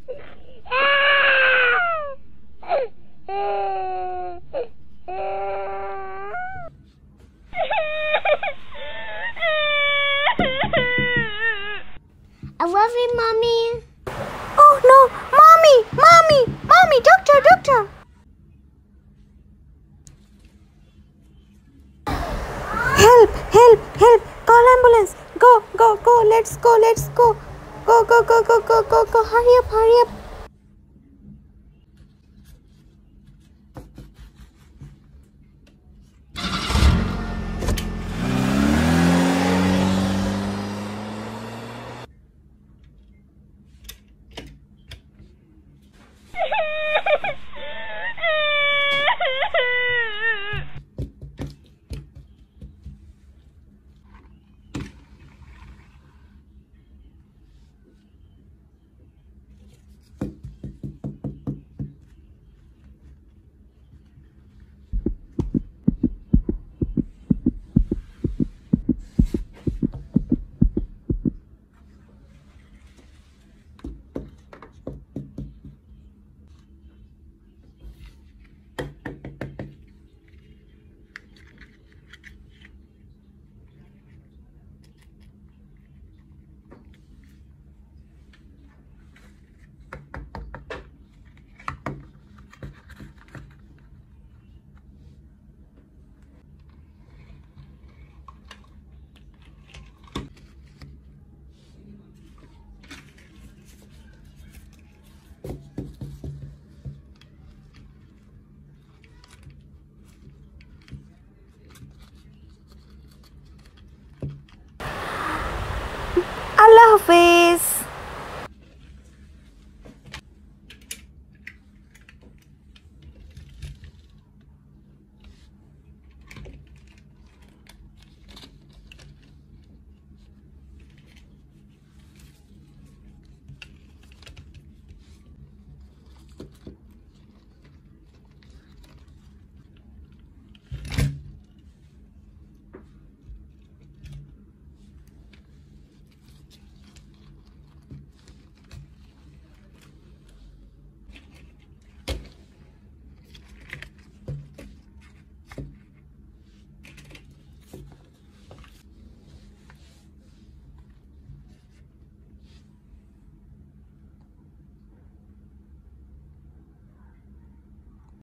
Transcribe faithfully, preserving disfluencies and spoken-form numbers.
I love you, Mommy. Oh no, Mommy, Mommy, Mommy, doctor, doctor. Help, help, help, call ambulance. Go, go, go, let's go, let's go. Go, go, go, go, go, go, go, hurry up, hurry up. Allah Hafez.